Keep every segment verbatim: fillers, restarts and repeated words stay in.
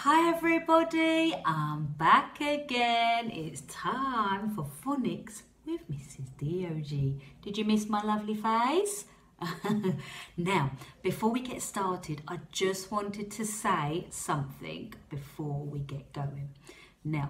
Hi everybody, I'm back again. It's time for Phonics with Missus D O G. Did you miss my lovely face? Now, before we get started, I just wanted to say something before we get going. Now,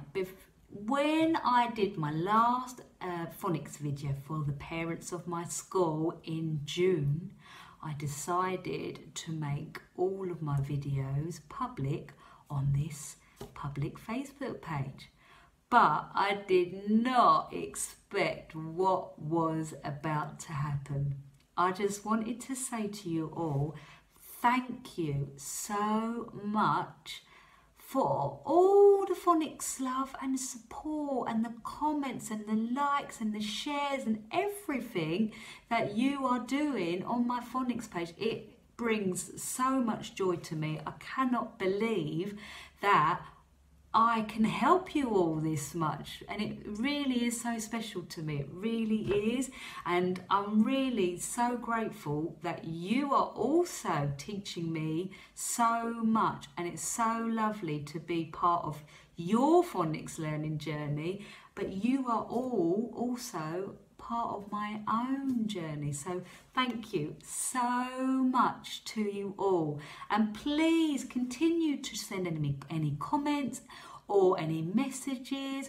when I did my last uh, Phonics video for the parents of my school in June, I decided to make all of my videos public on this public Facebook page. But I did not expect what was about to happen. I just wanted to say to you all, thank you so much for all the Phonics love and support and the comments and the likes and the shares and everything that you are doing on my Phonics page. It brings so much joy to me. I cannot believe that I can help you all this much, and it really is so special to me. It really is, and I'm really so grateful that you are also teaching me so much, and it's so lovely to be part of your Phonics learning journey, but you are all also part of my own journey. So thank you so much to you all, and please continue to send any any comments or any messages,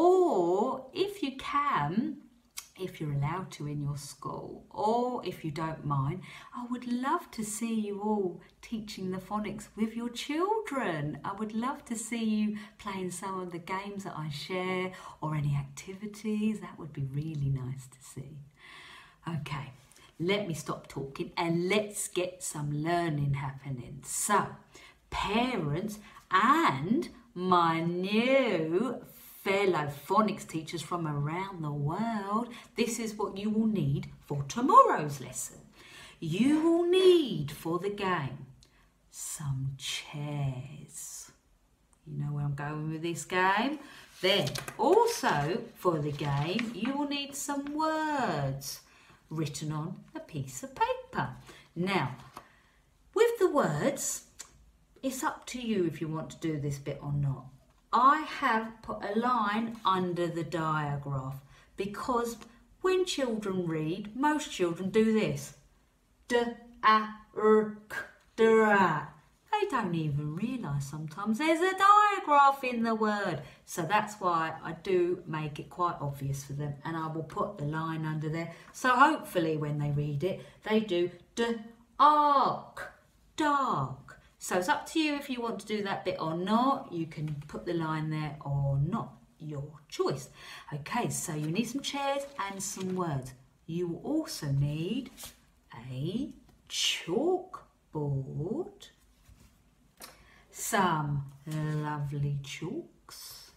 or if you can, if you're allowed to in your school, or if you don't mind, I would love to see you all teaching the Phonics with your children. I would love to see you playing some of the games that I share, or any activities. That would be really nice to see. Okay, let me stop talking and let's get some learning happening. So, parents and my new fellow Phonics teachers from around the world, this is what you will need for tomorrow's lesson. You will need for the game some chairs. You know where I'm going with this game? Then also for the game, you will need some words written on a piece of paper. Now, with the words, it's up to you if you want to do this bit or not. I have put a line under the diagraph because when children read, most children do this. D, a, r, k, d, a. They don't even realise sometimes there's a diagraph in the word. So that's why I do make it quite obvious for them, and I will put the line under there. So hopefully when they read it, they do d, ark, dark. So it's up to you if you want to do that bit or not. You can put the line there or not, your choice. Okay, so you need some chairs and some words. You will also need a chalkboard, some lovely chalks,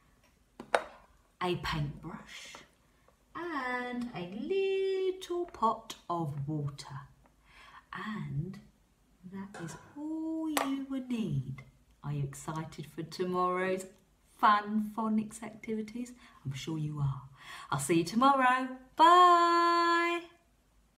a paintbrush, and a little pot of water. And that is all you will need. Are you excited for tomorrow's fun Phonics activities? I'm sure you are. I'll see you tomorrow. Bye.